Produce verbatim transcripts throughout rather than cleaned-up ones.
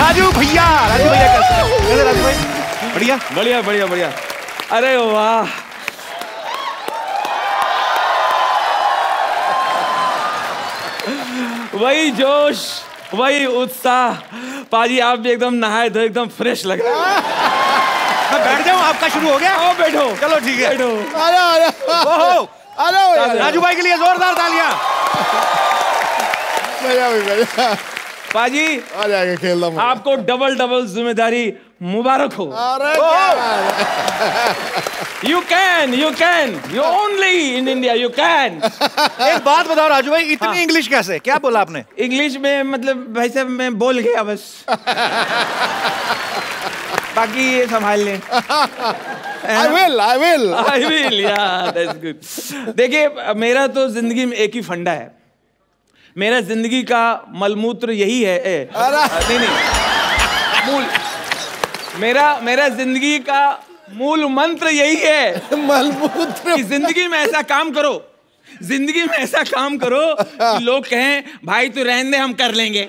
राजू भैया, राजू भैया कैसे कैसे राजू भाई? बढ़िया बढ़िया बढ़िया बढ़िया। अरे वाह, वही जोश, वही उत्साह। पाजी आप भी एकदम नहाए धोए एकदम फ्रेश लग रहे हैं। मैं बैठ जाऊं, आपका शुरू हो गया? आओ बैठो। चलो ठीक है, बैठो। अरे अरे ओहो, अरे राजू भाई के लिए जोरदार तालियां। मजा भी मजा। पाजी आ जाएगा खेलना। आपको डबल डबल जिम्मेदारी मुबारक हो। अरे you can, you can, you only in India you can. एक बात बताओ राजू भाई, इतनी हाँ। इंग्लिश कैसे? क्या बोला आपने? इंग्लिश में मतलब भाई साहब मैं बोल गया बस। बाकी ये संभाल लें। I will, I will. I will, yeah, that's good. देखिए मेरा तो जिंदगी में एक ही फंडा है, मेरा जिंदगी का मलमूत्र यही है। ए, नहीं नहीं मूल मेरा मेरा जिंदगी का मूल मंत्र यही है मलमूत्र। कि जिंदगी में ऐसा काम करो, जिंदगी में ऐसा काम करो कि लोग कहें भाई तू रहने दे हम कर लेंगे।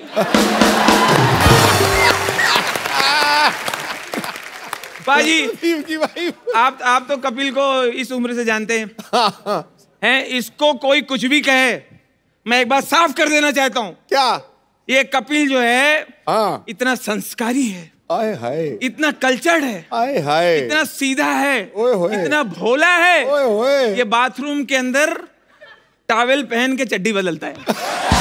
बाजी भाई आप आप तो कपिल को इस उम्र से जानते हैं हैं इसको कोई कुछ भी कहे, मैं एक बात साफ कर देना चाहता हूँ। क्या? ये कपिल जो है हाँ। इतना संस्कारी है, आए हाय, इतना कल्चर्ड है, आए हाय, इतना सीधा है, ओए होए, इतना भोला है, ओए होए। ये बाथरूम के अंदर टॉवेल पहन के चड्डी बदलता है।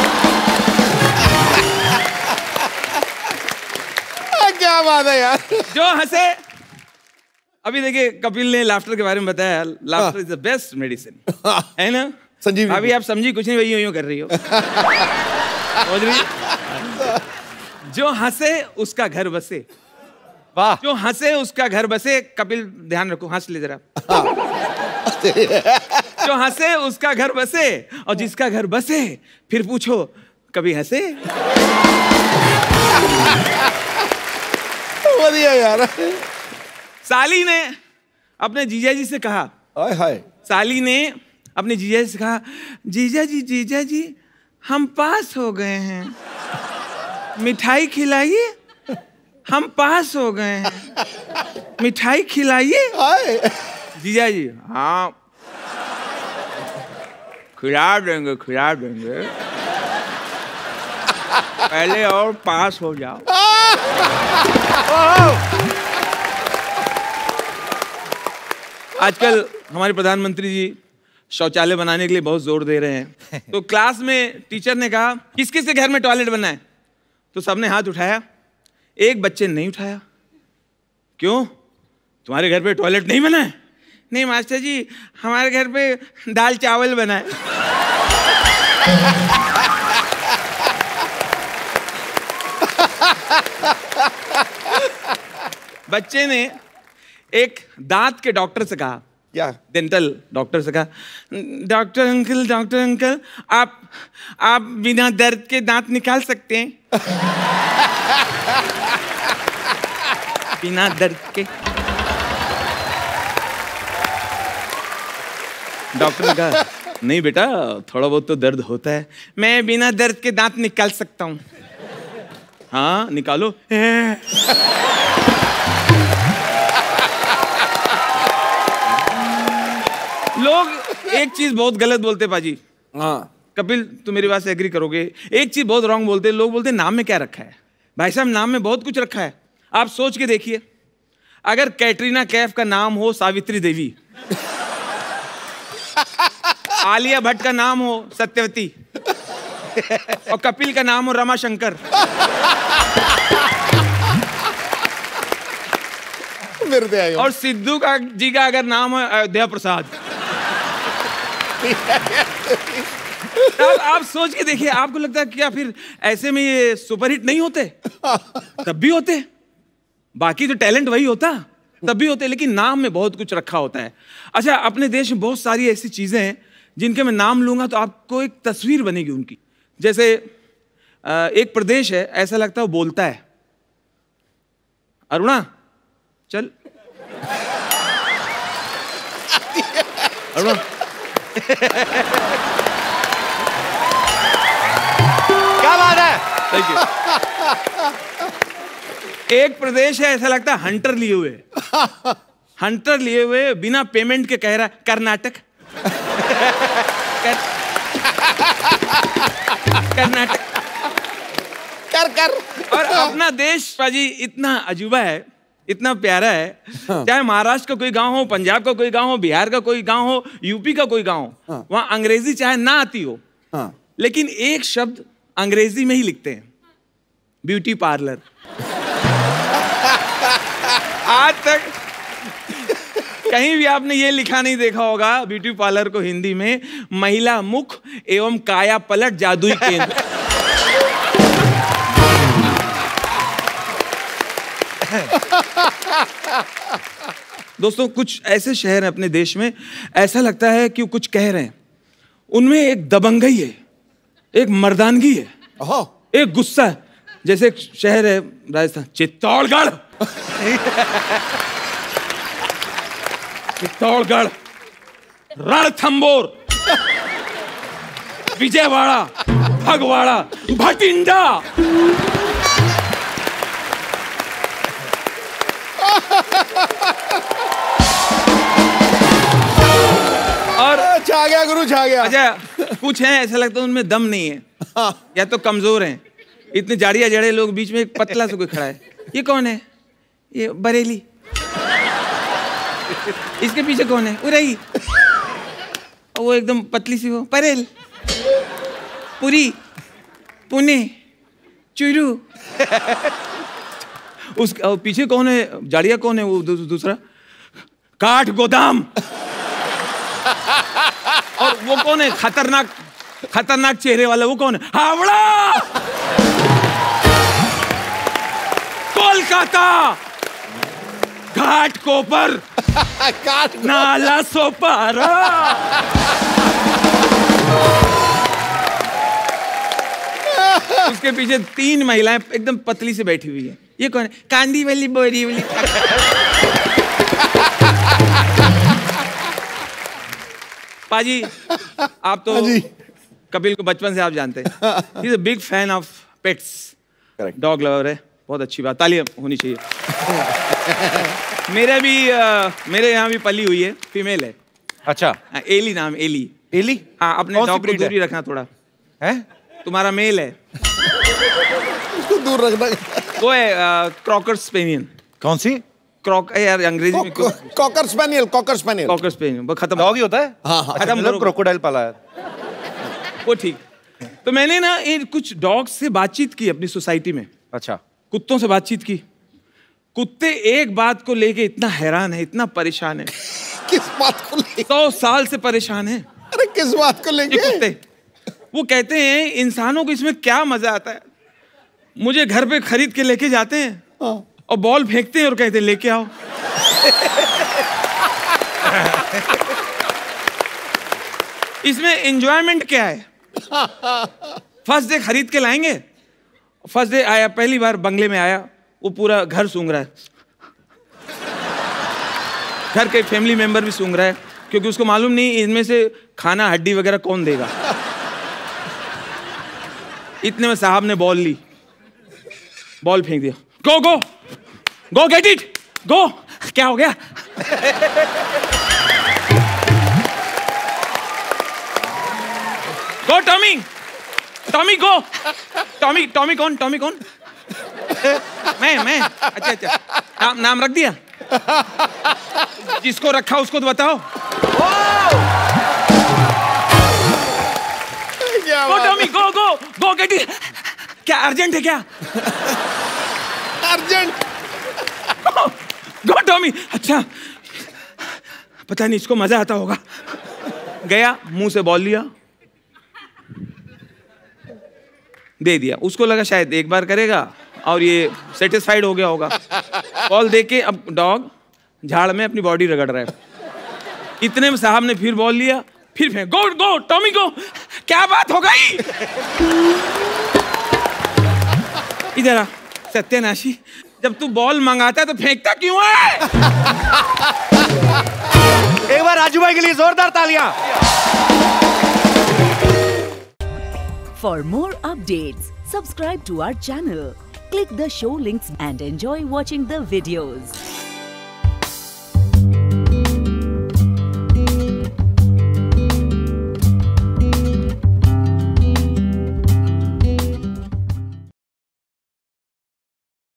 क्या बात है यार। जो हंसे, अभी देखिए कपिल ने लाफ्टर के बारे में बताया, laughter is the best medicine, है ना संजीव? अभी आप समझी कुछ नहीं, वही यूं यूं कर रही हो। समझ रही? जो हंसे उसका घर बसे। वाह। जो हंसे उसका घर बसे। कपिल ध्यान रखो, हंस ले जरा। जो हंसे उसका घर बसे, और जिसका घर बसे फिर पूछो कभी हंसे? बढ़िया यार। साली ने अपने जीजा जी से कहा, आए हाय, साली ने अपने जीजा जी से कहा, जीजा जी जीजा जी हम पास हो गए हैं, मिठाई खिलाइए। हम पास हो गए हैं, मिठाई खिलाइए। जीजा जी हाँ खिला देंगे खिला देंगे, पहले और पास हो जाओ। आजकल हमारे प्रधानमंत्री जी शौचालय बनाने के लिए बहुत जोर दे रहे हैं। तो क्लास में टीचर ने कहा किस किस के घर में टॉयलेट बनना है, तो सबने हाथ उठाया, एक बच्चे ने नहीं उठाया। क्यों, तुम्हारे घर पे टॉयलेट नहीं बना है? नहीं मास्टर जी हमारे घर पे दाल चावल बना है। बच्चे ने एक दांत के डॉक्टर से कहा, क्या? डेंटल डॉक्टर से कहा, डॉक्टर अंकल डॉक्टर अंकल आप आप बिना दर्द के दांत निकाल सकते हैं? बिना दर्द के। डॉक्टर ने कहा नहीं बेटा थोड़ा बहुत तो दर्द होता है, मैं बिना दर्द के दांत निकाल सकता हूँ। हाँ निकालो। लोग एक चीज बहुत गलत बोलते पाजी। हाँ कपिल तू मेरी बात से एग्री करोगे, एक चीज बहुत रॉन्ग बोलते। लोग बोलते नाम में क्या रखा है। भाई साहब नाम में बहुत कुछ रखा है। आप सोच के देखिए, अगर कैटरीना कैफ का नाम हो सावित्री देवी, आलिया भट्ट का नाम हो सत्यवती, और कपिल का नाम हो रमाशंकर, और सिद्धू का जी का अगर नाम हो अयोध्या प्रसाद, अब आप सोच के देखिए, आपको लगता है क्या फिर ऐसे में ये सुपरहिट नहीं होते? तब भी होते। बाकी तो टैलेंट वही होता, तब भी होते, लेकिन नाम में बहुत कुछ रखा होता है। अच्छा, अपने देश में बहुत सारी ऐसी चीजें हैं जिनके मैं नाम लूंगा तो आपको एक तस्वीर बनेगी उनकी। जैसे एक प्रदेश है, ऐसा लगता है वो बोलता है। अरुणा चल। अरुणा क्या बात है। Thank you. एक प्रदेश है ऐसा लगता है हंटर लिए हुए हंटर लिए हुए बिना पेमेंट के कह रहा है कर्नाटक कर, कर्नाटक कर कर और अपना देश पाजी इतना अजूबा है, इतना प्यारा है। चाहे महाराष्ट्र का कोई गांव हो, पंजाब का कोई गांव हो, बिहार का कोई गांव हो, यूपी का कोई गांव हो, वहां अंग्रेजी चाहे ना आती हो, लेकिन एक शब्द अंग्रेजी में ही लिखते हैं, ब्यूटी पार्लर। आज तक कहीं भी आपने ये लिखा नहीं देखा होगा ब्यूटी पार्लर को हिंदी में महिला मुख एवं काया पलट जादुई केंद्र। दोस्तों, कुछ ऐसे शहर हैं अपने देश में, ऐसा लगता है कि वो कुछ कह रहे हैं, उनमें एक दबंगई है, एक मर्दानगी है, एक गुस्सा है। जैसे एक शहर है राजस्थान, चित्तौड़गढ़। चित्तौड़गढ़, रणथंबोर, विजयवाड़ा, भगवाड़ा, भटिंडा। और छा गया गुरु, छा गया। अच्छा, कुछ है ऐसा लगता है उनमें दम नहीं है, या तो कमजोर हैं। इतने जाड़िया जड़े लोग, बीच में एक पतला सा कोई खड़ा है, ये कौन है? ये बरेली। इसके पीछे कौन है? उरई। और वो एकदम पतली सी, वो परेल, पुरी, पुणे, चुरू। उस पीछे कौन है? जाड़िया कौन है? वो दू, दूसरा काठ गोदाम। और वो कौन है? खतरनाक खतरनाक चेहरे वाला, वो कौन है? हावड़ा, कोलकाता, घाट कोपर, नाला सोपारा। उसके पीछे तीन महिलाएं एकदम पतली से बैठी हुई है, ये कौन है? कांदी वाली, बोरी वाली। पाजी, आप तो कपिल को बचपन से आप जानते हैं, he is a big fan of pets, dog lover है, बहुत अच्छी बात, तालियां होनी चाहिए। मेरे भी आ, मेरे यहाँ भी पली हुई है, फीमेल है। अच्छा, एली नाम, एली। एली? हाँ, अपने डॉग को दूरी रखना थोड़ा है। तुम्हारा मेल है, उसको दूर रखना। वो है क्रॉकर स्पेनियन। कौन सी? क्रॉक यार अंग्रेजी में cocker spaniel, cocker spaniel, cocker spaniel. वो खत्म, डॉग ही होता है। हाँ हाँ, खत्म, मतलब क्रोकोडाइल पाला है वो, ठीक। तो मैंने ना ये कुछ डॉग्स से बातचीत की अपनी सोसाइटी में। अच्छा, कुत्तों से बातचीत की। कुत्ते एक बात को लेके इतना हैरान है, इतना परेशान है। किस बात को लेके? सौ साल से परेशान है। अरे किस बात को लेके? कुत्ते वो कहते हैं इंसानों को इसमें क्या मजा आता है। मुझे घर पे खरीद के लेके जाते हैं और बॉल फेंकते हैं और कहते हैं लेके आओ। इसमें एंजॉयमेंट क्या है? फर्स्ट डे खरीद के लाएंगे, फर्स्ट डे आया, पहली बार बंगले में आया, वो पूरा घर सूंघ रहा है, घर के फैमिली मेंबर भी सूंघ रहा है, क्योंकि उसको मालूम नहीं इनमें से खाना हड्डी वगैरह कौन देगा। इतने में साहब ने बॉल ली, बॉल फेंक दिया। Go go go get it, go. क्या हो गया? Go Tommy, Tommy go. Tommy, Tommy कौन? टॉमी कौन? मैं मैं अच्छा अच्छा, नाम नाम रख दिया? जिसको रखा उसको तो बताओ। Go Tommy, go go go get it. क्या अर्जेंट है क्या? अर्जेंट। Go Tommy. अच्छा, पता नहीं इसको मजा आता होगा। गया, मुंह से बॉल लिया, दे दिया। उसको लगा शायद एक बार करेगा और ये सेटिस्फाइड हो गया होगा। बॉल दे के अब डॉग झाड़ में अपनी बॉडी रगड़ रहा है। इतने में साहब ने फिर बॉल लिया, फिर फेंक। Go go Tommy go. क्या बात हो गई? इधर आ सत्यानाशी, जब तू बॉल मंगाता है तो फेंकता क्यों है? एक बार राजू भाई के लिए जोरदार तालियां। For more updates, subscribe to our channel, Click the show links and enjoy watching the videos.